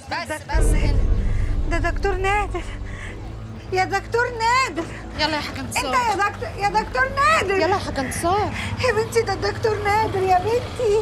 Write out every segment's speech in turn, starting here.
بس هنا. ده دكتور نادر. يا دكتور نادر. يلا يا حاج انتصار. انت يا دكتور نادر. يلا يا حاج انتصار. يا بنتي ده الدكتور نادر يا بنتي.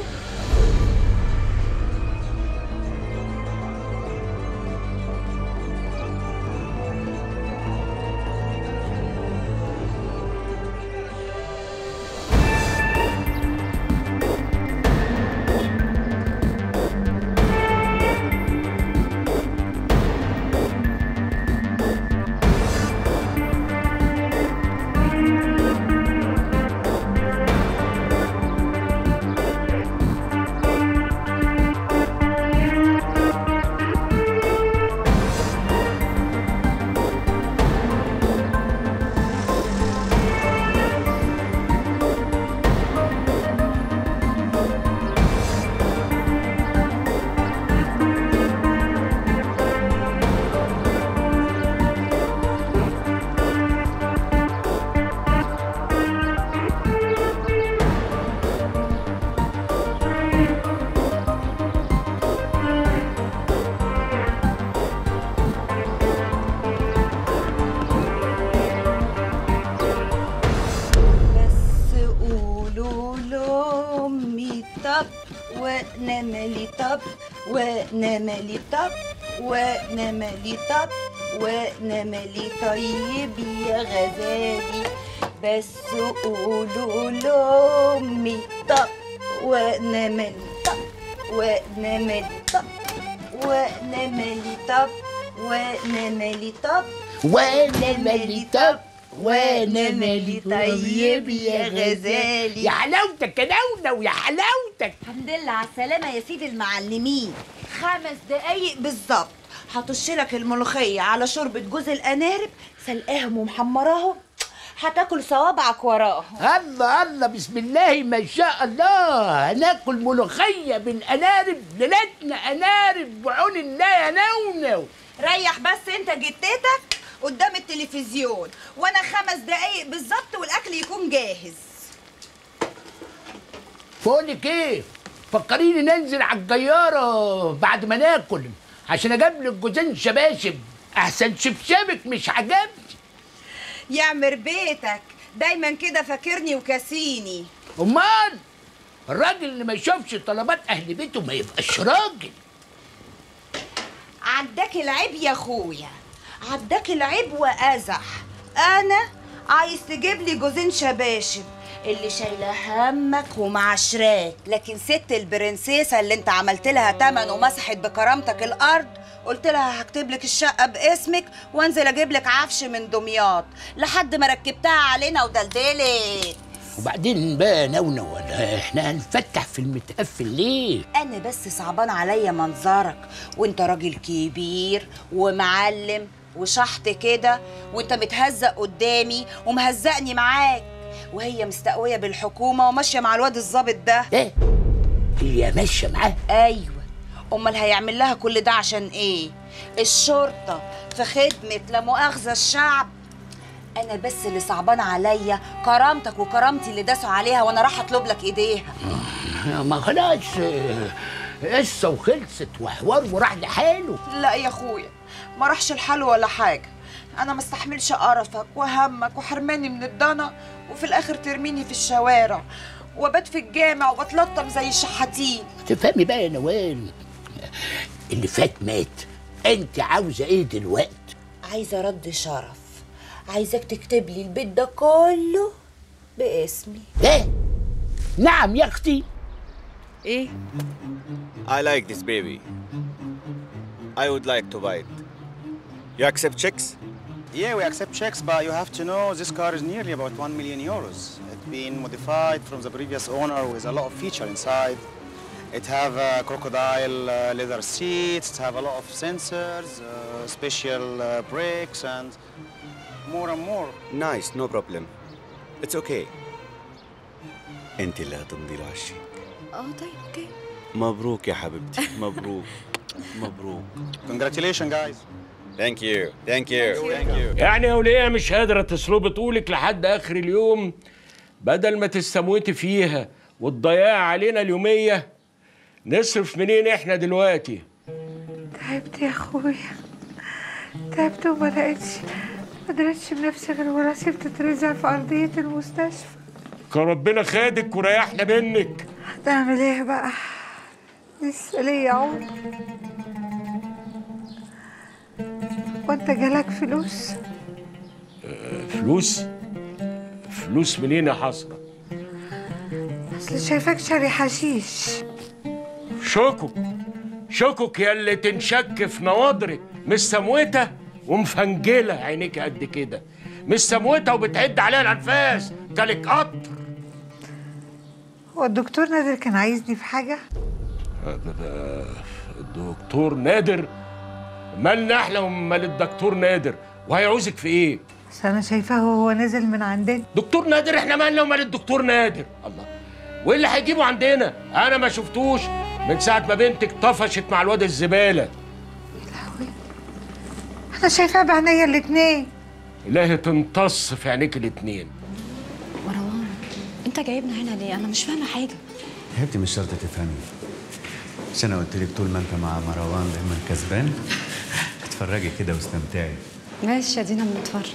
ونملي طب ونملي طب ونملي طب ونملي طيب يا غزالي، بس قولوا لأمي طب ونملي طب ونملي طب ونملي طب ونملي طب ونملي طب ونملي طيب يا غزالي. يا حلاوتك يا نونو يا حلاوتك. الحمد لله على السلامة يا سيدي المعلمين. 5 دقايق بالظبط هطشلك الملوخية على شوربة جوز الأنارب، سلقاهم ومحمراهم، هتاكل صوابعك وراهم. الله الله بسم الله ما شاء الله. هناكل ملوخية بالأنارب، ليلتنا أنارب وعون الله يا نونو. ريح بس انت جتتك قدام التلفزيون وانا 5 دقايق بالظبط والاكل يكون جاهز. بقولك ايه، فكريني ننزل على الجيارة بعد ما ناكل عشان اجيب لك جوزين شباشب، احسن شبشبك مش عجبني. يعمر بيتك دايما كده فاكرني وكاسيني. امال الراجل اللي ما يشوفش طلبات اهل بيته ما يبقاش راجل. عداك العيب يا اخويا، عداك العيب وازح. انا عايز تجيب لي جوزين شباشب اللي شايله همك ومعشراك، لكن ست البرنسيسه اللي انت عملت لها تمن ومسحت بكرامتك الارض قلت لها هكتب لك الشقه باسمك وانزل اجيب لك عفش من دمياط لحد ما ركبتها علينا ودلدلت. وبعدين بقى نونو احنا هنفتح في المتقفل ليه؟ انا بس صعبان عليا منظرك وانت راجل كبير ومعلم وشحط كده وانت متهزق قدامي ومهزقني معاك، وهي مستقويه بالحكومه وماشيه مع الواد الظابط ده. ايه؟ هي ماشيه معاه؟ ايوه، امال هيعمل لها كل ده عشان ايه؟ الشرطه في خدمه لا مؤاخذه الشعب. انا بس اللي صعبان عليا كرامتك وكرامتي اللي داسوا عليها وانا راح اطلب لك ايديها. ما خلاص قصه وخلصت وحوار وراح لحاله. لا يا اخويا ما راحش الحال ولا حاجه، انا ما استحملش قرفك وهمك وحرماني من الضنا وفي الاخر ترميني في الشوارع وبات في الجامع وبتلطم زي الشحاتين. تفهمي بقى يا نوال، اللي فات مات، انت عاوزه ايه دلوقتي؟ عايزه رد شرف، عايزاك تكتب لي البيت ده كله باسمي. ايه؟ نعم يا اختي. ايه؟ I like this baby. I would like to buy it. You accept checks? Yeah, we accept checks, but you have to know this car is nearly about 1 million euros. It's been modified from the previous owner with a lot of feature inside. It have crocodile leather seats, it have a lot of sensors, special brakes, and more and more. Nice, no problem. It's okay. انت اللي هتمضي له على الشيك. طيب اوكي. مبروك يا حبيبتي، مبروك مبروك. Congratulations, guys. Thank you, thank you, thank you. يعني يا وليه مش قادرة تصلبي طولك لحد آخر اليوم بدل ما تستموتي فيها وتضيعي علينا اليومية؟ نصرف منين احنا دلوقتي؟ تعبت يا اخويا، تعبت وما قدرتش بنفسي غير وراسي بتترزع في ارضيه المستشفى. كان ربنا خادك وريحنا منك. هتعمل ايه بقى؟ لسه ليا عمر. وانت جالك فلوس؟ فلوس؟ فلوس منين يا حسرة؟ اصل شايفاك شاري حشيش. شكك يا اللي تنشك في نواضرك، مش سموتة ومفنجلة عينيك قد كده، مش سموتة وبتعد عليها الانفاس، جالك قطر. هو الدكتور نادر كان عايزني في حاجة؟ الدكتور نادر؟ مالنا احنا ومال الدكتور نادر، وهيعوزك في ايه؟ بس انا شايفاه وهو نازل من عندنا. دكتور نادر؟ احنا مالنا ومال الدكتور نادر؟ الله، وايه اللي هيجيبه عندنا؟ انا ما شفتوش من ساعة ما بنتك طفشت مع الواد الزبالة. يا لهوي، انا شايفاه بعينيا الاتنين. إلهي تمتص في عينيك الاتنين. مروان، انت جايبنا هنا ليه؟ انا مش فاهمه حاجه. يا حبيبتي مش شرط تفهمي، مش انا قلت لك طول ما انت مع مروان دايما كسبان؟ اتفرجي كده واستمتعي. ماشي، ادينا بنتفرج.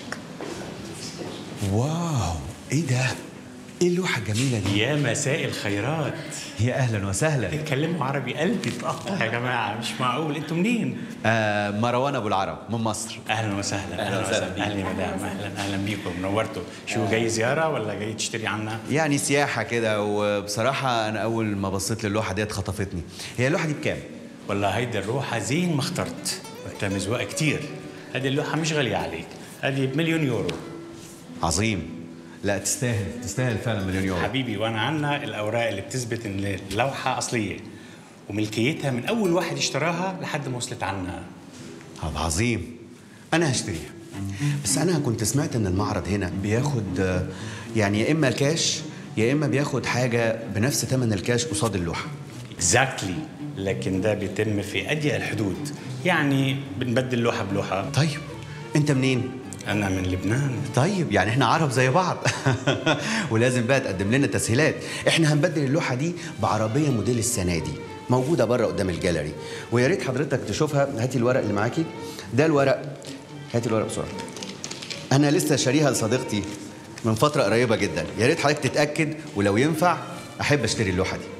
واو، ايه ده؟ ايه اللوحه الجميله دي؟ يا مساء الخيرات. يا اهلا وسهلا. تتكلموا عربي قلبي اتقطع يا جماعه، مش معقول. انتوا منين؟ مروان ابو العرب من مصر. اهلا وسهلا. اهلا وسهلا. اهلا يا مدام، اهلا بيكم، نورتوا. شو جاي زياره ولا جاي تشتري عنا؟ يعني سياحه كده، وبصراحه انا اول ما بصيت للوحه ديت خطفتني. هي اللوحه دي بكام؟ والله هيدي اللوحه زين ما اخترت، انت مزواق كتير. هذه اللوحه مش غاليه عليك، هذه بمليون يورو. عظيم. لا تستاهل فعلا مليون يورو حبيبي. وانا عنا الاوراق اللي بتثبت ان اللوحه اصليه وملكيتها من اول واحد اشتراها لحد ما وصلت عنا. طب عظيم، انا هشتريها. بس انا كنت سمعت ان المعرض هنا بياخد يعني يا اما الكاش يا اما بياخد حاجه بنفس ثمن الكاش قصاد اللوحه. اكزاكتلي، لكن ده بيتم في اضيق الحدود، يعني بنبدل لوحه بلوحه. طيب انت منين؟ انا من لبنان. طيب يعني احنا عرب زي بعض. ولازم بقى تقدم لنا تسهيلات. احنا هنبدل اللوحه دي بعربيه موديل السنه دي موجوده بره قدام الجاليري، ويا ريت حضرتك تشوفها. هاتي الورق اللي معاكي ده، الورق. هاتي الورق بسرعه. انا لسه شاريها لصديقتي من فتره قريبه جدا، يا ريت حضرتك تتاكد، ولو ينفع احب اشتري اللوحه دي.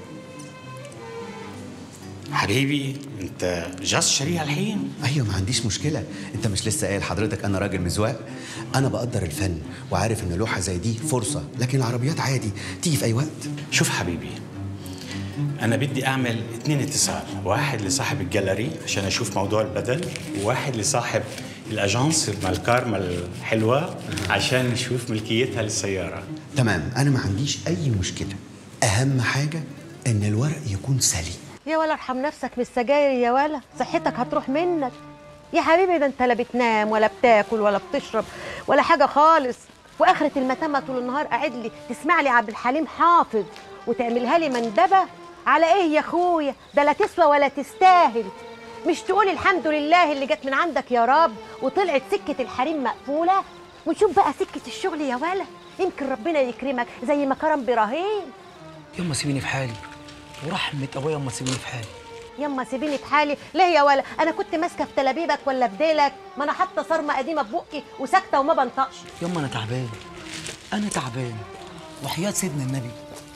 حبيبي انت جاست شاريها الحين؟ ايوه ما عنديش مشكله. انت مش لسه قايل حضرتك انا راجل مزواق؟ انا بقدر الفن وعارف ان لوحه زي دي فرصه، لكن العربيات عادي تيجي في اي وقت. شوف حبيبي، انا بدي اعمل 2 اتصال، واحد لصاحب الجاليري عشان اشوف موضوع البدل، وواحد لصاحب الاجانس مال كارما الحلوه عشان نشوف ملكيتها للسياره. تمام، انا ما عنديش اي مشكله. اهم حاجه ان الورق يكون سليم. يا ولا ارحم نفسك من السجاير يا ولا، صحتك هتروح منك يا حبيبي. ده انت لا بتنام ولا بتاكل ولا بتشرب ولا حاجه خالص، واخره المتامه طول النهار قاعد لي تسمع لي عبد الحليم حافظ وتعملها لي مندبه. على ايه يا اخويا؟ ده لا تسوى ولا تستاهل. مش تقول الحمد لله اللي جت من عندك يا رب وطلعت سكه الحريم مقفوله، ونشوف بقى سكه الشغل يا ولا، يمكن ربنا يكرمك زي ما كرم ابراهيم. يما سيبيني في حالي، ورحمه ابويا يما سيبيني في حالي. يما سيبيني في حالي ليه يا ولا؟ انا كنت ماسكه في تلابيبك ولا في ديلك؟ ما انا حاطه صرمه قديمه في بقي وساكته وما بنطقش. يما انا تعبان، انا تعبان وحياه سيدنا النبي.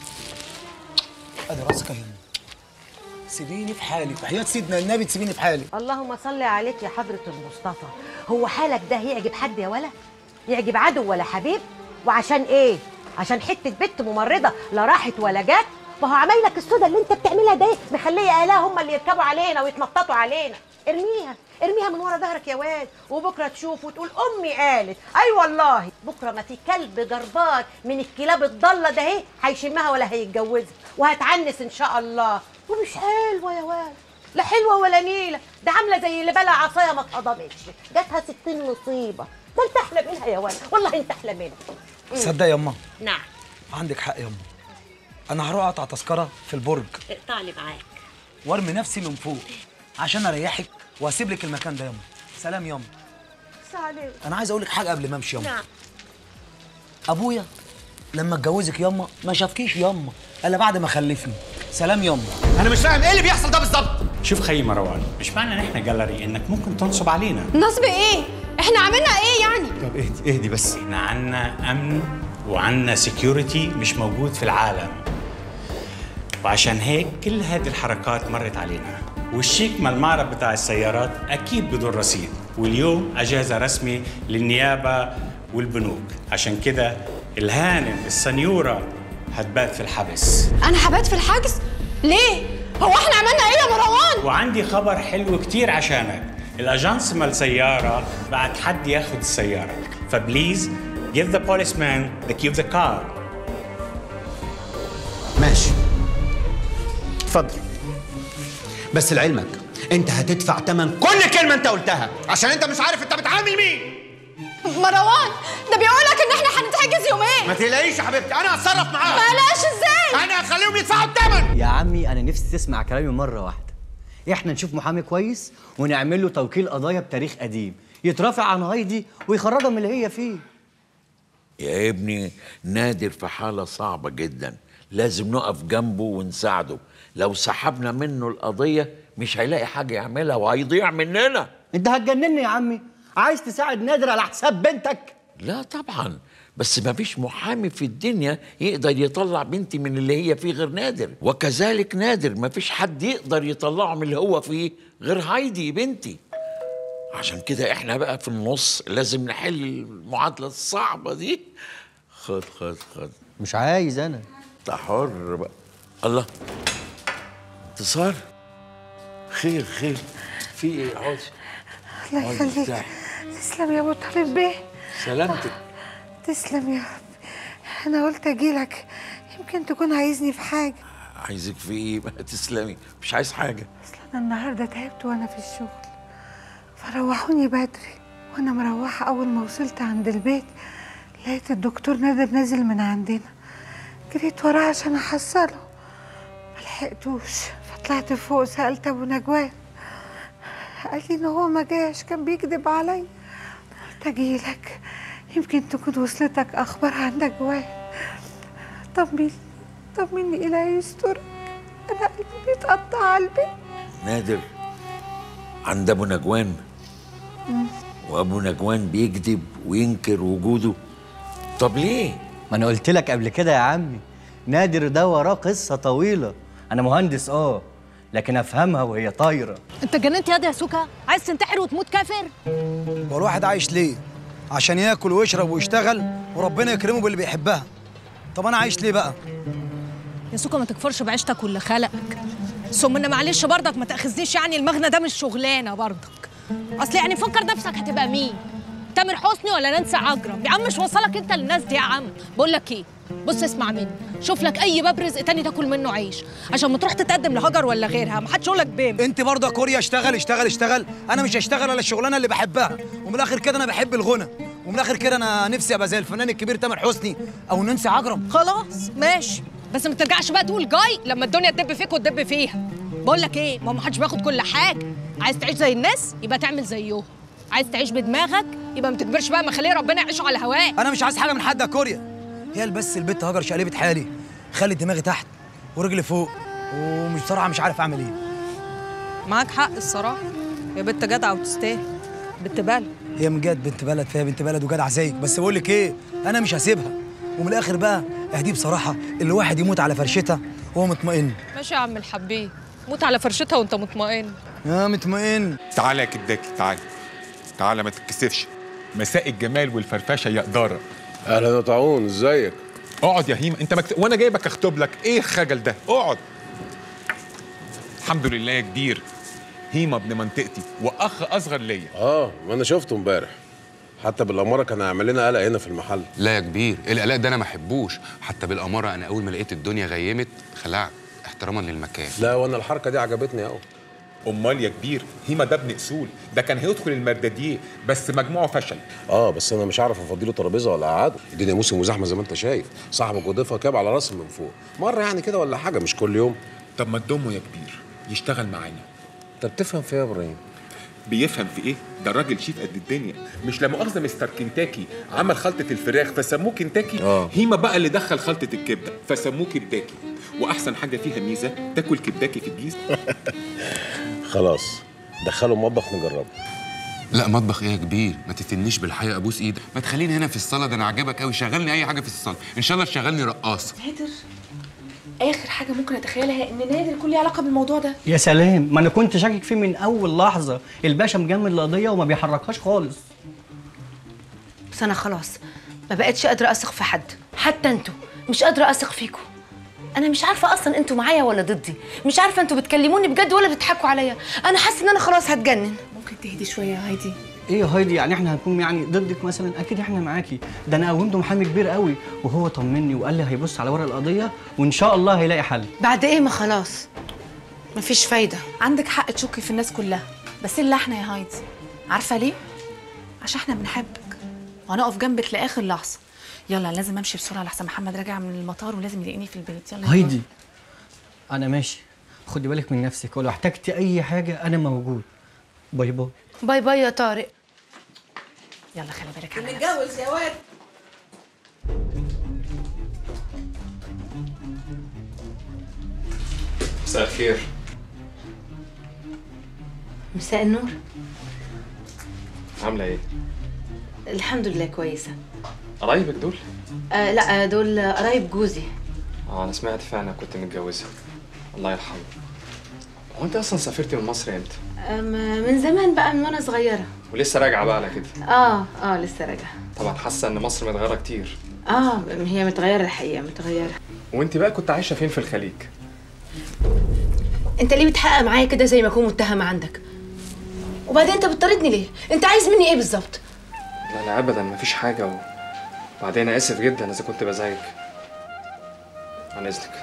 ادي راسك اهي، سيبيني في حالي وحياه سيدنا النبي تسيبيني في حالي. اللهم صل عليك يا حضره المصطفى. هو حالك ده يعجب حد يا ولا؟ يعجب عدو ولا حبيب؟ وعشان ايه؟ عشان حته بنت ممرضه لا راحت ولا جت؟ ما هو عمايلك السودا اللي انت بتعملها ده مخليه اهلها هم اللي يركبوا علينا ويتنططوا علينا. ارميها من ورا ظهرك يا واد، وبكره تشوف وتقول امي قالت. اي والله بكره ما في كلب جربان من الكلاب الضاله ده اهي هيشمها ولا هيتجوزها، وهتعنس ان شاء الله. ومش حلوه يا واد، لا حلوه ولا نيله، ده عامله زي اللي بلع عصايه ما اتقضمتش، جاتها 60 مصيبه. ده انت احلى منها يا واد، والله انت احلى منها. تصدق يا يما؟ نعم عندك حق يا يما. انا هروح اقطع تذكره في البرج، اقطع لي معاك وارمي نفسي من فوق عشان اريحك واسيب لك المكان ده يما. سلام يما. سلام. انا عايز اقول لك حاجه قبل ما امشي يما. نعم. ابويا لما اتجوزك يما ما شافكيش يما الا بعد ما خلفني. سلام يما. انا مش فاهم ايه اللي بيحصل ده بالظبط. شوف خي مروان، مش معنى نحن جاليري انك ممكن تنصب علينا. نصب ايه؟ احنا عملنا ايه يعني؟ طب اهدي بس. احنا عنا امن وعنا سكيورتي مش موجود في العالم، وعشان هيك كل هذه الحركات مرت علينا. والشيك مال المعرض بتاع السيارات اكيد بدون رصيد، واليوم اجازه رسمي للنيابه والبنوك، عشان كده الهانم السنيوره هتبات في الحبس. انا هبات في الحجز؟ ليه؟ هو احنا عملنا ايه يا مروان؟ وعندي خبر حلو كتير عشانك، الاجانس مال سياره بعت حد ياخد السياره، فبليز give the policeman the key of the car. ماشي، اتفضل. بس لعلمك انت هتدفع ثمن كل كلمه انت قلتها، عشان انت مش عارف انت بتعامل مين. مروان ده بيقولك ان احنا هنتحجز يومين. ما تقلقيش يا حبيبتي، انا هتصرف معاهم. بلاش ازاي؟ انا هخليهم يدفعوا الثمن. يا عمي انا نفسي تسمع كلامي مره واحده. احنا نشوف محامي كويس ونعمل له توكيل قضايا بتاريخ قديم يترافع عن هايدي ويخرجها من اللي هي فيه. يا ابني نادر في حالة صعبة جدا، لازم نقف جنبه ونساعده. لو سحبنا منه القضية مش هيلاقي حاجة يعملها وهيضيع مننا. انت هتجنني يا عمي، عايز تساعد نادر على حساب بنتك؟ لا طبعا، بس مفيش محامي في الدنيا يقدر يطلع بنتي من اللي هي فيه غير نادر، وكذلك نادر مفيش حد يقدر يطلعه من اللي هو فيه غير هايدي بنتي. عشان كده احنا بقى في النص لازم نحل المعادلة الصعبة دي. خد خد خد. مش عايز انا. انت حر بقى. الله، انتصار، خير خير، في ايه؟ اقعدي. الله يخليك. تسلم يا ابو طالب بيه. سلامتك. تسلم يا رب. انا قلت اجيلك يمكن تكون عايزني في حاجه. عايزك في ايه بقى؟ تسلمي، مش عايز حاجه. اصل انا النهارده تعبت وانا في الشغل، فروحوني بدري، وانا مروحه اول ما وصلت عند البيت لقيت الدكتور نادر نازل من عندنا. جريت وراه عشان احصله، ملحقتوش، فطلعت فوق سالت ابو نجوان، قال لي ان هو ما جاش، كان بيكذب عليا. قلت اجيلك يمكن تكون وصلتك اخبار عن نجوان. طمني الهي يسترك، انا قلبي بيتقطع على البيت. نادر عند ابو نجوان، وابو نجوان بيكذب وينكر وجوده. طب ليه؟ ما انا قلت لك قبل كده يا عمي، نادر ده وراه قصه طويله. انا مهندس لكن افهمها وهي طايره. انت جننت ياض يا سوكا؟ عايز تنتحر وتموت كافر؟ هو الواحد عايش ليه؟ عشان ياكل ويشرب ويشتغل وربنا يكرمه باللي بيحبها. طب انا عايش ليه بقى؟ يا سوكا ما تكفرش بعيشتك واللي خلقك. ثم ان معلش برضك ما تاخذنيش، يعني المغنى ده مش شغلانه برضك. اصل يعني فكر نفسك هتبقى مين؟ تامر حسني ولا نانسي عجرم؟ يا عم مش وصلك انت للناس دي يا عم. بقول لك ايه، بص اسمع مني، شوف لك اي باب رزق تاني تاكل منه عيش، عشان ما تروح تتقدم لهجر ولا غيرها، ما حدش يقول لك بيم. انت برضه يا كوريا اشتغل اشتغل اشتغل، انا مش هشتغل على الشغلانه اللي بحبها، ومن الاخر كده انا بحب الغنى، ومن الاخر كده انا نفسي ابقى زي الفنان الكبير تامر حسني او نانسي عجرم. خلاص ماشي، بس ما ترجعش بقى تقول جاي لما الدنيا تدب فيك وتدب فيها. بقول لك ايه، ما حدش بياخد كل حاجه. عايز تعيش زي الناس يبقى تعمل زيهم، عايز تعيش بدماغك يبقى ما تكبرش بقى مخليه ربنا يعيشوا على هواه. انا مش عايز حاجه من حد يا كوريا، هي بس البت هجر شقلبت حالي، خلت دماغي تحت ورجلي فوق، ومش بصراحه مش عارف اعمل ايه. معاك حق الصراحه، يا بنت جدعه وتستاهل، بنت بلد. هي من جد بنت بلد، فيها بنت بلد وجدع زيك، بس بقول لك ايه، انا مش هسيبها. ومن الاخر بقى اهدي بصراحه، اللي واحد يموت على فرشتها وهو مطمئن. ماشي يا عم الحبيب، موت على فرشتها وانت مطمئن. يا مطمئن. تعالى يا كداكي، تعالى ما تتكسفش. مساء الجمال والفرفشه يا إدارة. اهلا يا طاعون، ازيك؟ اقعد يا هيما، انت وانا جايبك اخطب لك، ايه الخجل ده؟ اقعد. الحمد لله يا كبير، هيما ابن منطقتي واخ اصغر ليا. ما انا شفته امبارح، حتى بالاماره كان هيعمل لنا قلق هنا في المحل. لا يا كبير، القلق ده انا ما احبوش، حتى بالاماره انا اول ما لقيت الدنيا غيمت خلعت احتراما للمكان. لا وانا الحركه دي عجبتني قوي. امال يا كبير، هيما ده ابن اصول، ده كان هيدخل المرداديه بس مجموعه فشل. بس انا مش عارف افضيله ترابيزه ولا اقعده، الدنيا موسم وزحمه زي ما انت شايف، صاحبك وضيفها كاب على راسي من فوق، مره يعني كده ولا حاجه، مش كل يوم. طب ما تضمه يا كبير يشتغل معانا. طب بتفهم في ايه يا ابراهيم؟ بيفهم في ايه؟ ده الراجل شيف قد الدنيا، مش لا مؤاخذه مستر كنتاكي عمل خلطه الفراخ فسموه كنتاكي. هيما بقى اللي دخل خلطه الكبده فسموه كبداكي، واحسن حاجه فيها ميزه تاكل كبداكي في الجيز. خلاص دخله المطبخ نجربه. لا مطبخ ايه يا كبير؟ ما تفتنيش بالحقيقه، ابوس ايدك. ما تخليني هنا في الصاله، ده انا عاجبك قوي. شغلني اي حاجه في الصاله، ان شاء الله تشغلني رقاصه. نادر، اخر حاجه ممكن اتخيلها ان نادر يكون ليه علاقه بالموضوع ده. يا سلام، ما انا كنت شاكك فيه من اول لحظه. الباشا مجمد القضيه وما بيحركهاش خالص. بس انا خلاص ما بقتش قادره اثق في حد، حتى انتوا مش قادره اثق فيكم. انا مش عارفه اصلا انتوا معايا ولا ضدي، مش عارفه انتوا بتكلموني بجد ولا بتضحكوا عليا. انا حاسه ان انا خلاص هتجنن. ممكن تهدي شويه يا هايدي؟ ايه يا هايدي، يعني احنا هنكون يعني ضدك مثلا؟ اكيد احنا معاكي. ده انا قومته محامي كبير قوي، وهو طمني وقال لي هيبص على ورق القضيه وان شاء الله هيلاقي حل. بعد ايه؟ ما خلاص مفيش فايده. عندك حق تشكي في الناس كلها، بس الا احنا يا هايدي. عارفه ليه؟ عشان احنا بنحبك وهنقف جنبك لاخر لحظه. يلا لازم امشي بسرعه لحسن محمد راجع من المطار ولازم يلاقيني في البيت. يلا هايدي انا ماشي، خدي بالك من نفسك، ولو احتجتي اي حاجه انا موجود. باي باي. باي باي يا طارق. يلا خلي بالك على نفسك. نتجوز يا واد. مساء الخير. مساء النور. عامله ايه؟ الحمد لله كويسه. قرايبك دول؟ لا دول قرايب جوزي. انا سمعت فعلا كنت متجوزه. الله يرحمه. هو انت اصلا سافرتي من مصر امتى؟ من زمان بقى، من وانا صغيره. ولسه راجعه بقى على كده؟ لسه راجعه. طبعا حاسه ان مصر متغيره كتير. هي متغيره الحقيقه، متغيره. وانت بقى كنت عايشه فين في الخليج؟ انت ليه بتحقق معايا كده زي ما اكون متهمه عندك؟ وبعدين انت بتطاردني ليه؟ انت عايز مني ايه بالظبط؟ لا لا ابدا مفيش حاجه وبعدين اسف جدا اذا كنت بزعجك. عن اذنك.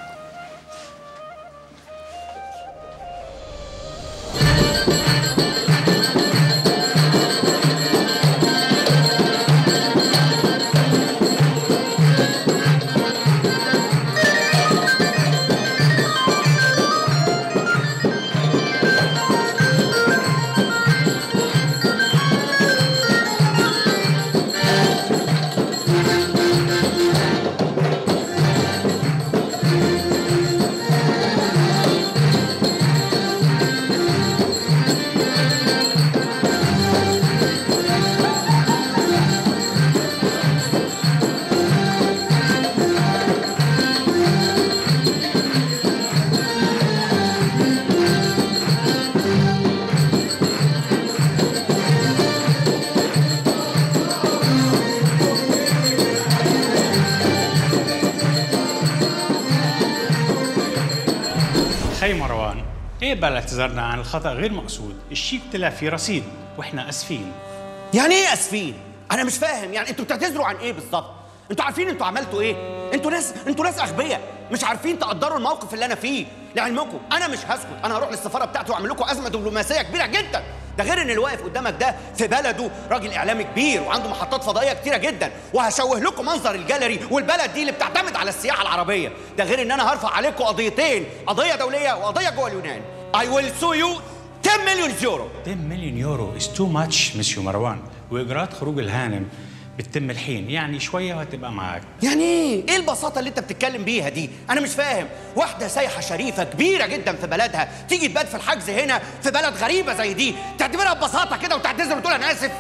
خي مروان، اقبل اعتذارنا عن الخطأ غير مقصود. الشيك طلع فيه رصيد واحنا اسفين. يعني ايه اسفين؟ انا مش فاهم، يعني انتوا بتعتذروا عن ايه بالظبط؟ انتوا عارفين انتوا عملتوا ايه؟ انتوا ناس اغبياء، مش عارفين تقدروا الموقف اللي انا فيه. لعلمكم انا مش هسكت، انا هروح للسفاره بتاعتي واعمل لكم ازمه دبلوماسيه كبيره جدا. ده غير ان اللي واقف قدامك ده في بلده راجل اعلامي كبير وعنده محطات فضائيه كتيره جدا، وهشوه لكم منظر الجاليري والبلد دي اللي بتعتمد على السياحه العربيه. ده غير ان انا هرفع عليكم قضيتين، قضيه دوليه وقضيه جوه اليونان. I will sue you 10 مليون يورو. 10 مليون يورو is too much مسيو مروان، واجراءات خروج الهانم بتتم الحين، يعني شويه وهتبقى معاك. يعني ايه البساطه اللي انت بتتكلم بيها دي؟ انا مش فاهم. واحده سايحه شريفه كبيره جدا في بلدها تيجي تبات في الحجز هنا في بلد غريبه زي دي، تعتبرها ببساطه كده وتعتذر وتقول انا اسف؟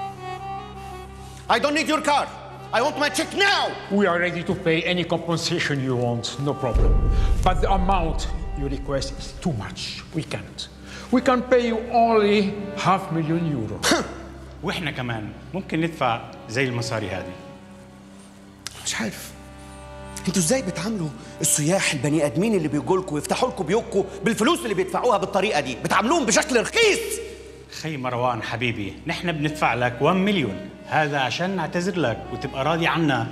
I don't need your car. I want my check now. We are ready to pay any compensation you want, no problem. But the amount you request is too much. We can't. We can pay you only 500,000 euro. واحنا كمان ممكن ندفع زي المصاري هذه. مش عارف انتوا ازاي بتعاملوا السياح البني ادمين اللي بيجوا لكم ويفتحوا لكم بيوتكم بالفلوس اللي بيدفعوها بالطريقه دي، بتعاملوهم بشكل رخيص. خي مروان حبيبي، نحن بندفع لك 1 مليون، هذا عشان نعتذر لك وتبقى راضي عنا.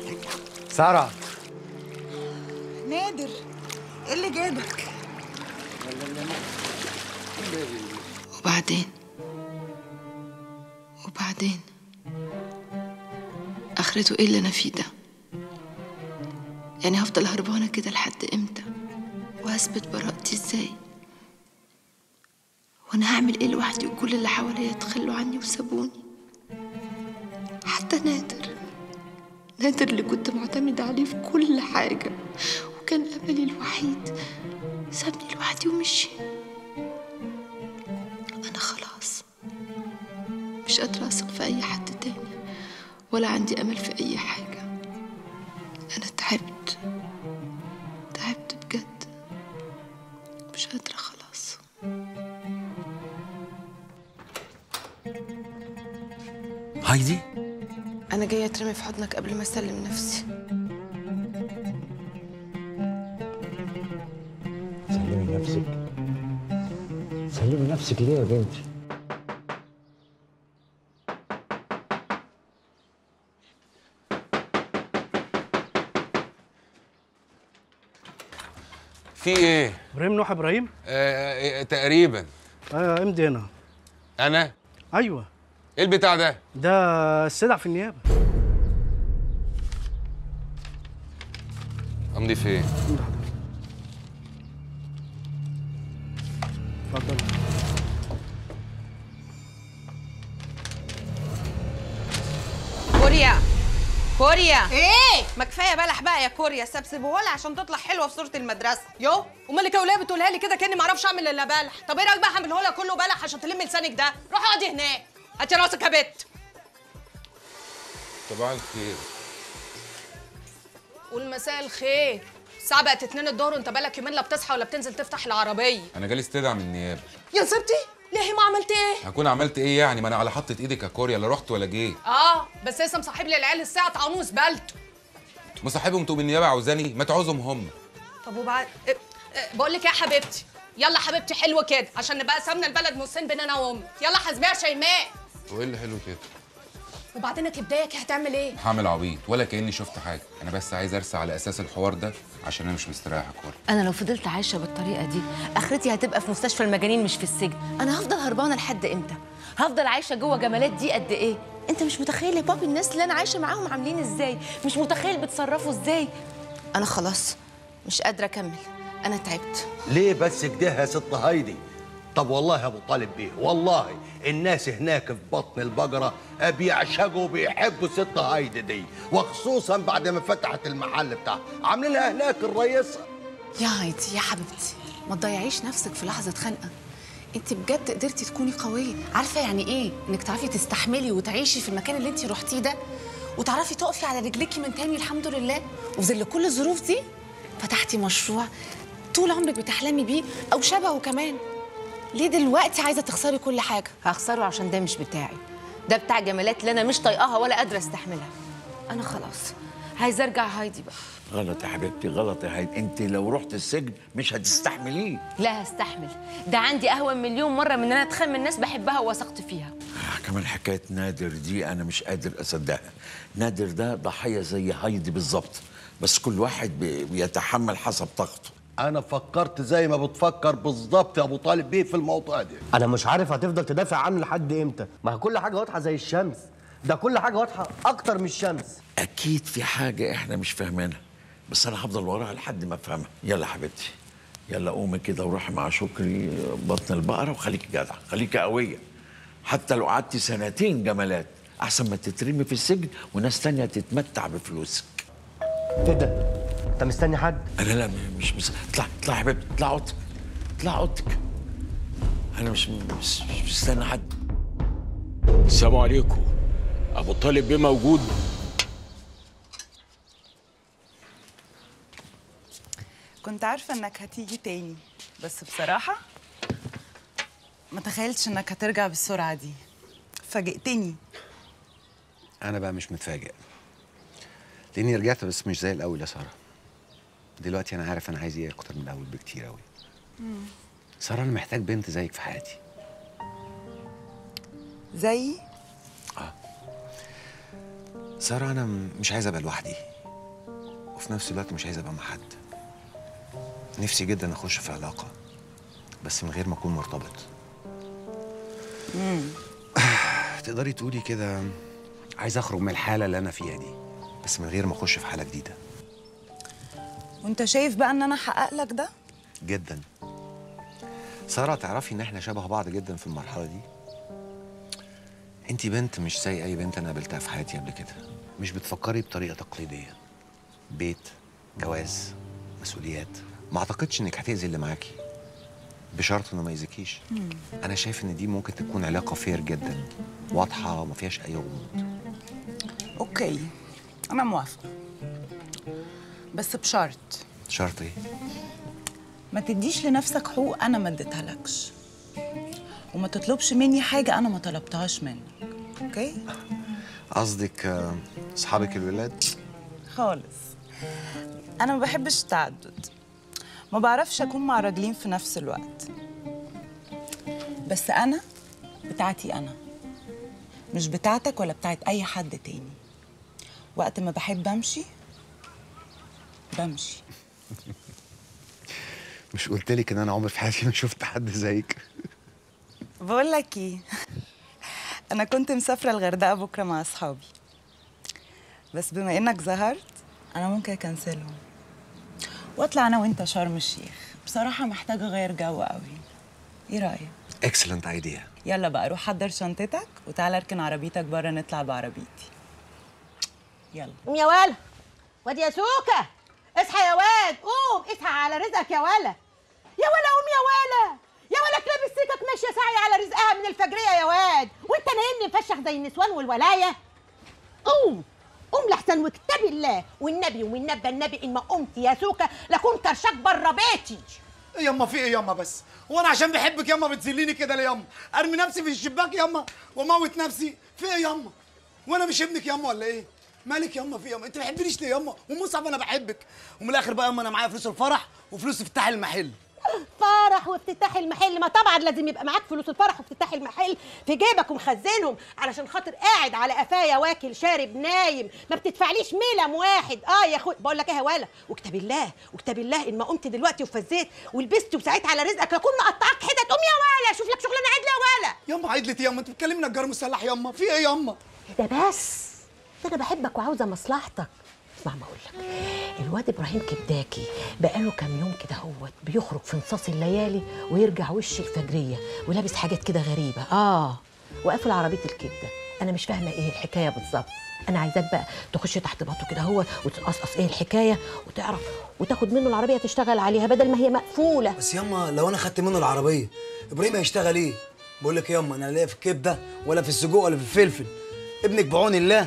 سارة. نادر، ايه اللي جابك؟ وبعدين اخرته ايه اللي انا فيه ده؟ يعني هفضل هربانه كده لحد امتى؟ وهثبت براءتي ازاي؟ وانا هعمل ايه لوحدي وكل اللي حواليا يتخلوا عني وسابوني؟ حتى نادر اللي كنت معتمدة عليه في كل حاجة وكان أملي الوحيد سابني لوحدي ومشي. أنا خلاص مش قادرة أثق في أي حد تاني ولا عندي أمل في أي حاجة. أنا تعبت بجد، مش قادرة خلاص. هايدي، أنا جاية أترمي في حضنك قبل ما أسلم نفسي. سلمي نفسك ليه يا بنتي؟ في ايه؟ ابراهيم نوح ابراهيم؟ تقريبا. ايوه امضي هنا. انا؟ ايوه. ايه البتاع ده؟ ده استدعاء في النيابه. امضي فين؟ اتفضل. كوريا ايه؟ ما كفايه بلح بقى يا كوريا، سبسبهولها عشان تطلع حلوه في صوره المدرسه. يو امال اللي كوليه بتقولها لي كده كاني ما اعرفش اعمل الا بلح. طب ايه رايك بقى اعمله لك كله بلح عشان تلم لسانك ده؟ روحي اقعدي هناك، هاتي راسك يا بت. صباح الخير. قول مساء الخير. الساعه بقت 2 الظهر وانت بقالك يومين لا بتصحى ولا بتنزل تفتح العربيه. انا جالي استدعاء من النيابه. يا نصيبتي ليه ما عملت ايه؟ هكون عملت ايه يعني؟ ما انا على حطة ايدك يا كوريا، لا رحت ولا جيت. بس لسه مصاحب لي العيال الساعه طعنوس بالته. مصاحبهم تقوم النيابه عاوزاني؟ ما تعوزهم هم. طب وبعد بقول لك يا حبيبتي، يلا حبيبتي حلوه كده عشان نبقى سمنا البلد نصين بين انا وامي. يلا حاسبيها شيماء. وايه اللي حلو كده؟ وبعدين كبدايك هتعمل ايه؟ هعمل عبيط ولا كاني شفت حاجه. انا بس عايز ارسى على اساس الحوار ده عشان انا مش مستريح يا كوريا. أنا لو فضلت عايشة بالطريقة دي آخرتي هتبقى في مستشفى المجانين مش في السجن. أنا هفضل هربانة لحد إمتى؟ هفضل عايشة جوه جمالات دي قد إيه؟ أنت مش متخيل يا بابي الناس اللي أنا عايشة معاهم عاملين إزاي؟ مش متخيل بيتصرفوا إزاي؟ أنا خلاص مش قادرة أكمل، أنا تعبت. ليه بس كده يا ست هايدي؟ طب والله يا ابو طالب بيه، والله الناس هناك في بطن البقره بيعشقوا وبيحبوا ست هايدي دي، وخصوصا بعد ما فتحت المحل بتاعها، عاملينها هناك الرئيسه. يا هايدي يا حبيبتي، ما تضيعيش نفسك في لحظه خنقه. انت بجد قدرتي تكوني قويه، عارفه يعني ايه انك تعرفي تستحملي وتعيشي في المكان اللي انت روحتيه ده، وتعرفي تقفي على رجليكي من تاني الحمد لله، وفي ظل كل الظروف دي فتحتي مشروع طول عمرك بتحلمي بيه او شبهه كمان. ليه دلوقتي عايزه تخسري كل حاجه؟ هخسره عشان ده مش بتاعي، ده بتاع جمالات اللي انا مش طايقاها ولا قادره استحملها. انا خلاص عايزه ارجع هايدي بقى. غلط يا حبيبتي، غلط يا هايدي. انت لو رحت السجن مش هتستحمليه. لا هستحمل، ده عندي اهون مليون مره من ان انا اتخان من ناس بحبها ووثقت فيها. كمان حكايه نادر دي انا مش قادر اصدقها. نادر ده ضحيه زي هايدي بالظبط، بس كل واحد بيتحمل حسب طاقته. انا فكرت زي ما بتفكر بالظبط يا ابو طالب بيه في الموضوع ده. انا مش عارف هتفضل تدافع عنه لحد امتى؟ ما كل حاجه واضحه زي الشمس، ده كل حاجه واضحه اكتر من الشمس. اكيد في حاجه احنا مش فاهمينها، بس انا هفضل وراها لحد ما افهمها. يلا حبيبتي، يلا قومي كده وروحي مع شكري بطن البقره، وخليكي جدعه، خليكي قويه. حتى لو قعدتي سنتين جمالات احسن ما تترمي في السجن وناس تانية تتمتع بفلوسك. ايه ده؟ انت مستني حد؟ انا لا مش اطلع يا حبيبتي، اطلع اوضتك، اطلع اوضتك. انا مش مستني حد. السلام عليكم. ابو طالب بيه موجود؟ كنت عارفة انك هتيجي تاني، بس بصراحة ما تخيلتش انك هترجع بالسرعة دي. فاجئتني. انا بقى مش متفاجئ، لاني رجعت بس مش زي الاول يا ساره. دلوقتي انا عارف انا عايز ايه اكتر من الاول بكتير قوي. ساره انا محتاج بنت زيك في حياتي. زيي؟ ساره انا مش عايز ابقى لوحدي، وفي نفس الوقت مش عايز ابقى مع حد. نفسي جدا اخش في علاقه، بس من غير ما اكون مرتبط. تقدري تقولي كده عايز اخرج من الحاله اللي انا فيها دي، بس من غير ما اخش في حاله جديده. وانت شايف بقى ان انا احقق لك ده؟ جدا. ساره، تعرفي ان احنا شبه بعض جدا في المرحله دي. انتي بنت مش زي اي بنت انا قابلتها في حياتي قبل كده. مش بتفكري بطريقه تقليديه، بيت، جواز، مسؤوليات. ما اعتقدش انك هتاذي اللي معاكي بشرط انه ما يأذيكيش. انا شايف ان دي ممكن تكون علاقه فير جدا، واضحه وما فيهاش اي غموض. اوكي، انا موافقه، بس بشرط. شرط ايه؟ ما تديش لنفسك حقوق انا ما اديتهالكش، وما تطلبش مني حاجه انا ما طلبتهاش منك. اوكي؟ قصدك اصحابك الولاد؟ خالص. انا ما بحبش التعدد، ما بعرفش اكون مع راجلين في نفس الوقت. بس انا بتاعتي انا، مش بتاعتك ولا بتاعت اي حد تاني. وقت ما بحب امشي بمشي. مش قلتلك ان انا عمري في حياتي ما شفت حد زيك؟ بقول لك ايه، انا كنت مسافره الغردقه بكره مع اصحابي، بس بما انك ظهرت انا ممكن اكنسلهم واطلع انا وانت شرم الشيخ. بصراحه محتاجه اغير جو قوي. ايه رايك؟ اكسلنت ايديا. يلا بقى روح حضر شنطتك وتعالى اركن عربيتك بره نطلع بعربيتي. يلا قوم يا ولا، واد يا سوكه، اصحى يا واد، قوم اصحى على رزقك يا ولا. يا ولا قوم يا ولا، يا ولا كلاب السكك ماشيه ساعي على رزقها من الفجريه يا واد، وانت نايمني مفشخ زي النسوان والولايه. قوم قوم لحسن وكتاب الله والنبي ومن نبى النبي ان ما قمت يا سوكه لكون كرشاك بره بيتي. ايه ياما في ايه ياما؟ بس هو انا عشان بحبك ياما بتذليني كده ليه ياما؟ ارمي نفسي في الشباك ياما واموت نفسي؟ في ايه ياما؟ وانا مش ابنك ياما ولا ايه؟ مالك ياما في ياما؟ انت ما بتحبنيش ليه ياما؟ ومصعب انا بحبك. ومن الاخر بقى ياما انا معايا فلوس الفرح وفلوس افتتاح المحل. فرح وافتتاح المحل؟ ما طبعا لازم يبقى معاك فلوس الفرح وافتتاح المحل في جيبك ومخزنهم علشان خاطر قاعد على قفايا واكل شارب نايم ما بتدفعليش ملم واحد. يا اخوي بقول لك ايه يا ولا، وكتاب الله وكتاب الله ان ما قمت دلوقتي وفزيت ولبست وسعيت على رزقك لكون مقطعك حتت. قوم يا ولا شوف لك شغلانه عدله يا ولا. ياما عدلت ياما؟ انت بتكلمي نجار مسلح ياما؟ في ايه ياما؟ ده بس ده انا بحبك وعاوزه مصلحتك. اسمع ما اقول لك، الواد ابراهيم كبداكي بقاله كام يوم كده هوت بيخرج في نصاص الليالي ويرجع وش الفجريه ولابس حاجات كده غريبه وقافل عربيه الكبده. انا مش فاهمه ايه الحكايه بالظبط. انا عايزاك بقى تخش تحت باطه كده هو وتقصقص ايه الحكايه وتعرف وتاخد منه العربيه تشتغل عليها بدل ما هي مقفوله. بس ياما لو انا خدت منه العربيه ابراهيم هيشتغل ايه؟ بقول لك ياما انا لا في الكبده ولا في السجق ولا في الفلفل. ابنك بعون الله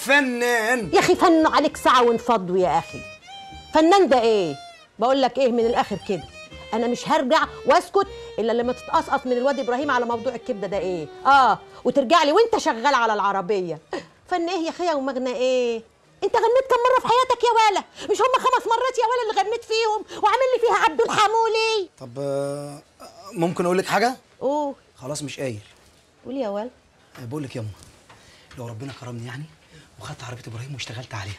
فنان. يا اخي فنوا عليك ساعه وانفضوا يا اخي. فنان ده ايه؟ بقول لك ايه من الاخر كده، انا مش هرجع واسكت الا لما تتقصقص من الواد ابراهيم على موضوع الكبده ده ايه. وترجع لي وانت شغال على العربيه. فن ايه يا اخويا ومغنى ايه؟ انت غنيت كم مره في حياتك يا ولا؟ مش هم 5 مرات يا ولا اللي غنيت فيهم وعامل لي فيها عبد الحمولي؟ طب ممكن اقول لك حاجه؟ قول. خلاص مش قايل. قول يا ولا. بقول لك ياما لو ربنا كرمني يعني وخدت عربيه ابراهيم واشتغلت عليها،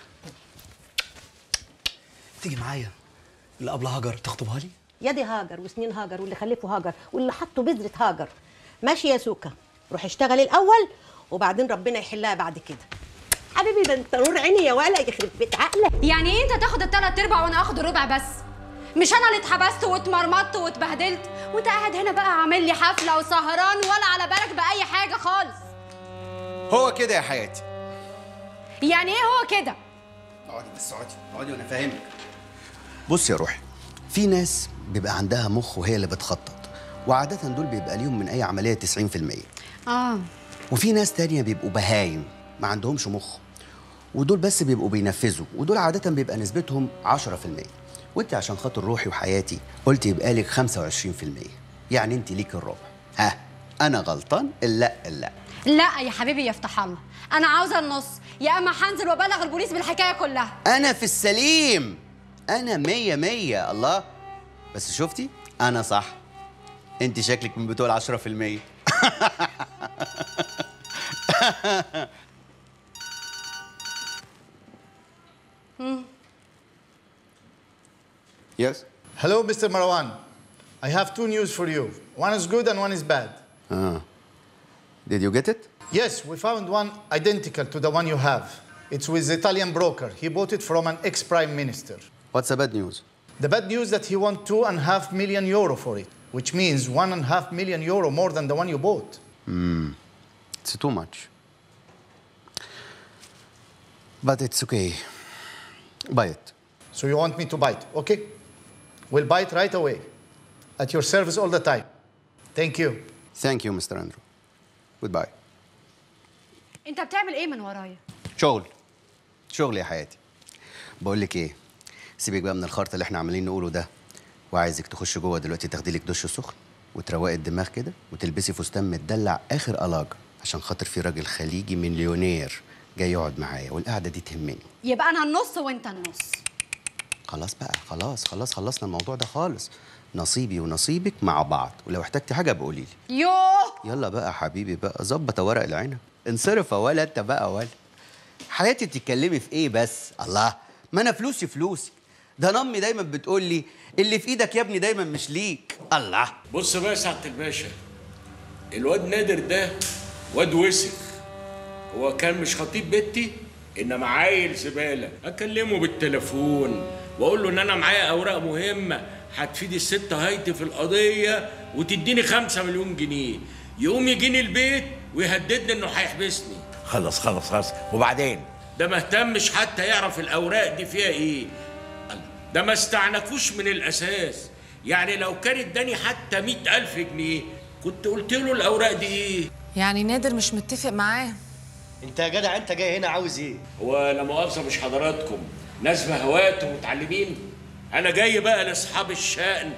تيجي معايا اللي قبل هاجر تخطبها لي؟ يا دي هاجر وسنين هاجر واللي خلفه هاجر واللي حطوا بذره هاجر. ماشي يا سوكا، روح اشتغل الاول وبعدين ربنا يحلها بعد كده. حبيبي ده انت نور عيني يا ولا، يخرب بيت عقلك. يعني ايه انت تاخد ال3/4 وانا اخد الربع بس؟ مش انا اللي اتحبست واتمرمطت واتبهدلت وانت قاعد هنا بقى عامل لي حفله وسهران ولا على بالك باي حاجه خالص؟ هو كده يا حياتي. يعني ايه هو كده؟ اقعدي بس، اقعدي وانا فاهمك. بص يا روحي، في ناس بيبقى عندها مخ وهي اللي بتخطط، وعادة دول بيبقى ليهم من أي عملية 90%. وفي ناس تانية بيبقوا بهايم ما عندهمش مخ، ودول بس بيبقوا بينفذوا، ودول عادة بيبقى نسبتهم 10%. وانت عشان خاطر روحي وحياتي قلت يبقى لك 25%، يعني انت ليك الربع. أنا غلطان؟ لا. لا يا حبيبي يفتح الله، أنا عاوزة النص، يا إما هنزل وأبلغ البوليس بالحكاية كلها. أنا في السليم، أنا 100. الله، بس شفتي أنا صح، أنت شكلك من بتوع 10%. Yes. Hello, Mr. Marwan. I have two news for you. One is good and one is bad. Did you get it? Yes, we found one identical to the one you have. It's with the Italian broker. He bought it from an ex-prime minister. What's the bad news? The bad news that he wants 2.5 million euro for it, which means 1.5 million euro more than the one you bought. It's too much. But it's okay. Buy it. So you want me to buy it, okay? We'll buy it right away. At your service all the time. Thank you. Thank you, Mr. Andrew. Goodbye. انت بتعمل ايه من ورايا؟ شغل يا حياتي. بقول لك ايه؟ سيبك بقى من الخرط اللي احنا عمالين نقوله ده، وعايزك تخش جوه دلوقتي تاخدي لك دش سخن وتروقي الدماغ كده وتلبسي فستان متدلع اخر الاجه عشان خاطر في راجل خليجي مليونير جاي يقعد معايا والقعده دي تهمني. يبقى انا النص وانت النص. خلاص بقى، خلاص خلصنا الموضوع ده خالص. نصيبي ونصيبك مع بعض، ولو احتجتي حاجه بقولي لي. يوه يلا بقى يا حبيبي بقى، ظبط ورق العنب. انصرف ولا انت بقى ولا. حياتي بتتكلمي في ايه بس؟ الله، ما انا فلوسي فلوسي. ده انا امي دايما بتقول لي اللي في ايدك يا ابني دايما مش ليك. الله. بص بقى يا سعاده الباشا، الواد نادر ده واد وسخ. هو كان مش خطيب بنتي، انما عيل زباله. اكلمه بالتليفون واقول له ان انا معايا اوراق مهمه هتفيد الست هايتي في القضيه وتديني 5 مليون جنيه. يقوم يجيني البيت ويهددني انه هيحبسني. خلص وبعدين؟ ده ما اهتمش حتى يعرف الاوراق دي فيها ايه. ده ما استعنفوش من الاساس. يعني لو كان اداني حتى 100,000 جنيه كنت قلت له الاوراق دي ايه. يعني نادر مش متفق معاه. انت يا جدع انت جاي هنا عاوز ايه؟ هو لا مؤاخذه مش حضراتكم ناس بهوات ومتعلمين؟ انا جاي بقى لاصحاب الشأن.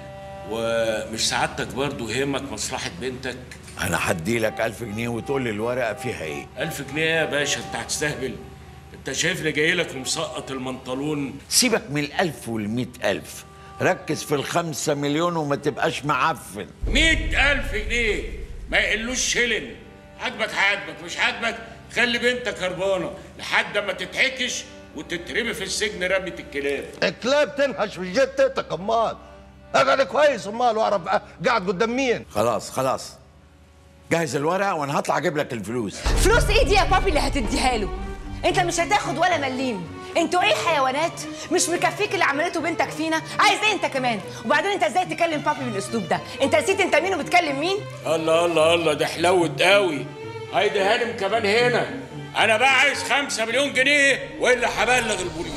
ومش سعادتك برضو يهمك مصلحه بنتك؟ انا هديلك 1000 جنيه وتقول لي الورقه فيها ايه. 1000 جنيه يا باشا؟ انت هتستهبل. انت شايفني جاي لك ومسقط المنطلون؟ سيبك من ال1000 وال100,000، ركز في ال5 مليون وما تبقاش معفن. 100,000 جنيه ما يقلوش شيلن. عاجبك عاجبك، مش عاجبك خلي بنتك هربانه لحد ما تتحكش وتترمي في السجن رمية الكلاب. الكلاب تنهش في جتتك امال. اقعد كويس امال واعرف قاعد قدام مين. خلاص جهز الورقه وانا هطلع اجيب لك الفلوس. فلوس ايه دي يا بابي اللي هتديها له؟ انت مش هتاخد ولا مليم. انتوا ايه حيوانات؟ مش مكفيك اللي عملته بنتك فينا؟ عايز ايه انت كمان؟ وبعدين انت ازاي تكلم بابي بالاسلوب ده؟ انت نسيت انت مين وبتكلم مين؟ الله ده حلوت قوي. هيدي هانم كمان هنا. انا بقى عايز 5 مليون جنيه والا هبلغ البوليس.